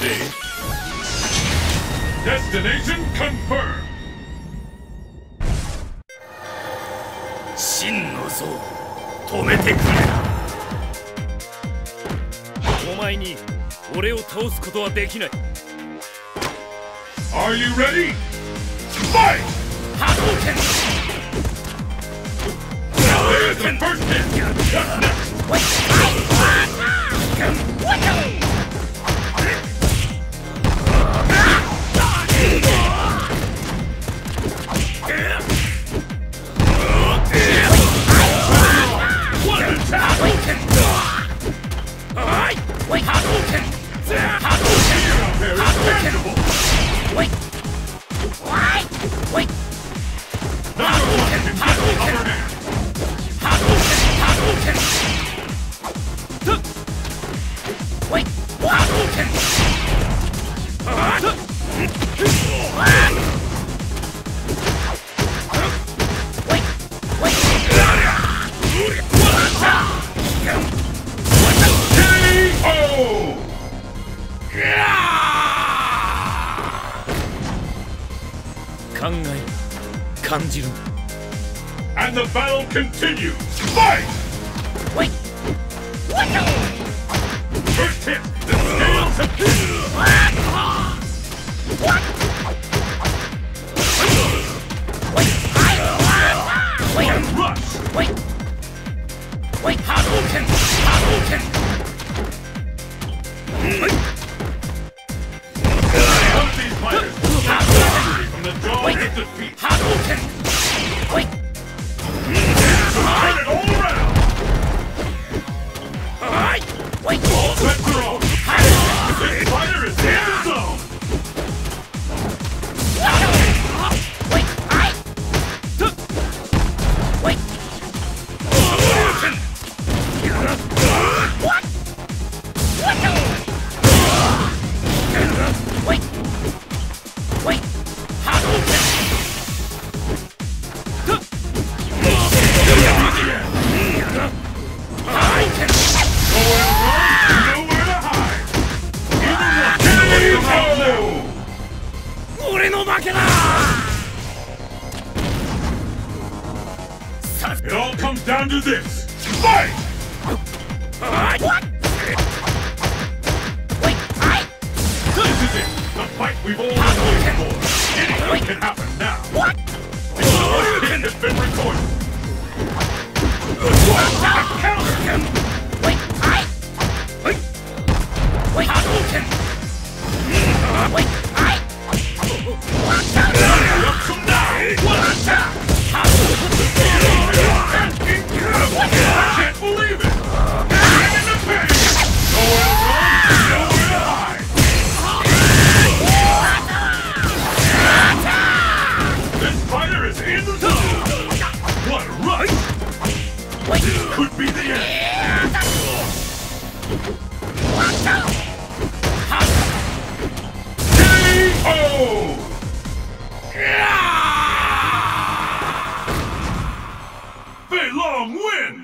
stage. Destination confirmed. 真の像止めてくれ。お前に俺を倒すことはできない。 Are you ready? Fight! 波動拳。 There's the first hit. Just next. What an attack! And the battle continues. Fight! Wait! What? First hit. The scales have What? Wait! And rush. Wait! Hadouken! Hadouken! Both these fighters from the jaw of defeat. Hadouken! Wait! Turn it all around. Wait! All bets are off. This fighter is in the zone. Wait! Wait! What? Wait! Wait! Hadouken! Nowhere to hide. Either one. 俺の負けだ。 It all comes down to this. Fight! What? Wait! This is it. The fight we've all been waiting for. Anything can happen now. What? The first hit has been recorded. What? A counter! Wait! Wait! Hadouken! Wait! Up from now! What an attack! I can't believe it! And in the pain! Nowhere to run, nowhere to hide! This fighter is in the zone! What a rush! Wait! This could be the end! KO! Fei Long wins!